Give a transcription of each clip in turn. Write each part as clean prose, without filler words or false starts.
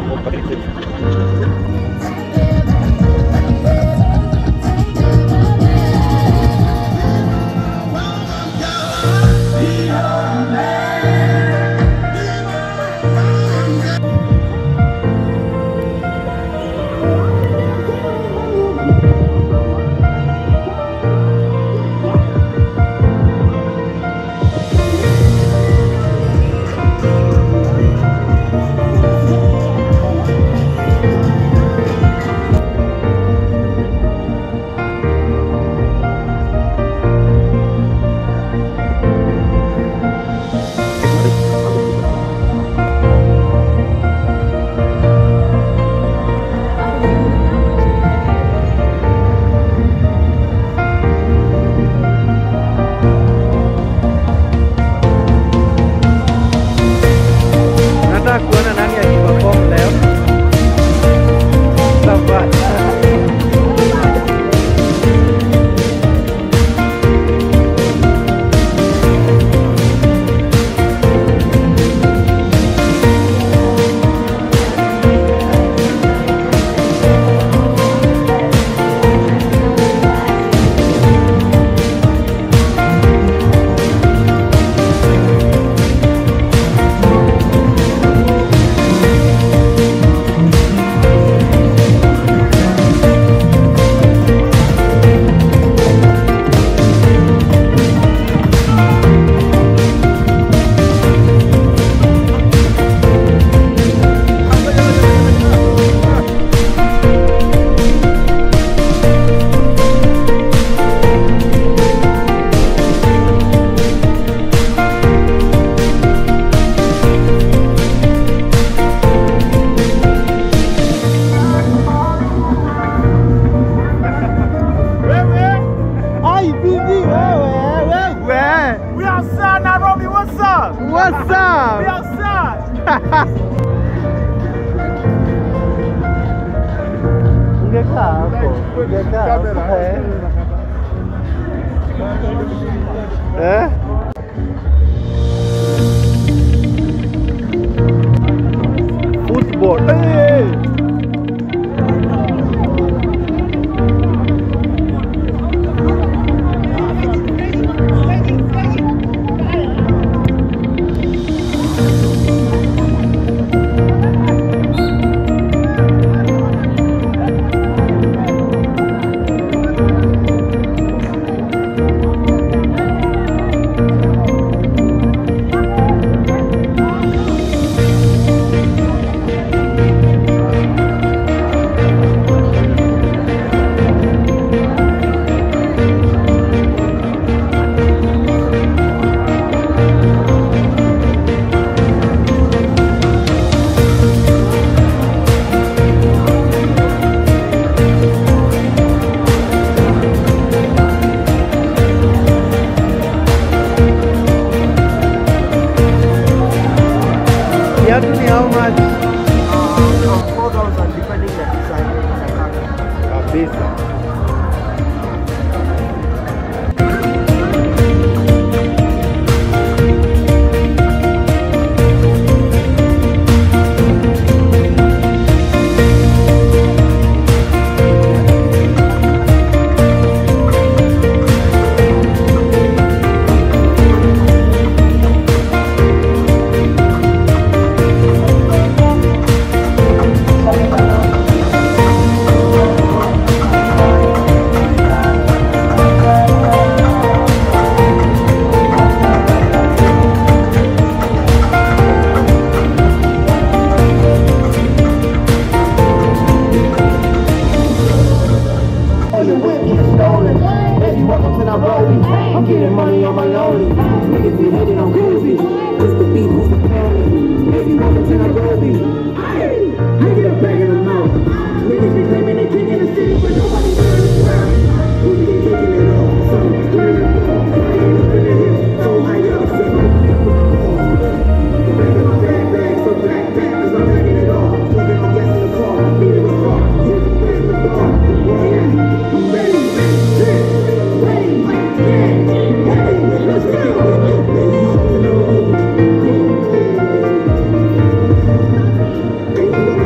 What's up? We outside. Football. Hey! How much? 4,000 depending on the design. Pesa. I'm getting money on my lonely. Niggas be hating on Groovy. Just the beat, who's the pony? Maybe welcome to Nairobi. I get a bag in the mouth. Niggas be claiming they king in the city, but nobody doing this crap. We be kicking it off. Some doing it all. Flying up in the hill. So high up, so back in my bag, so back, cause I'm bagging it all. Talking on gas in the car, beating the car. Here's the place in the bar. Where you at? I'm ready. Let's go.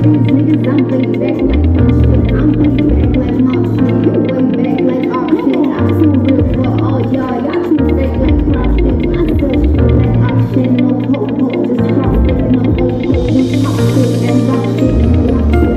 these niggas, I'm way back like fun shit. I'm way back like mob shit. You way back like off shit. I'm too real for all y'all. Y'all too fake like crop shit. I sell shit like auction. No hope, just crop shit. No hope, just pop shit and rock shit and rock shit.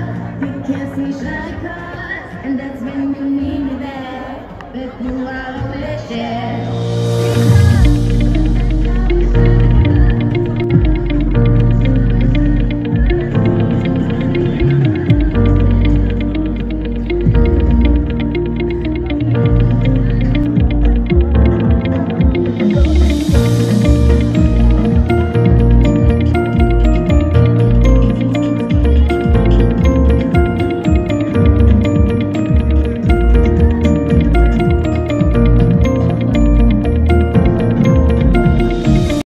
And that's when you need me there. But you are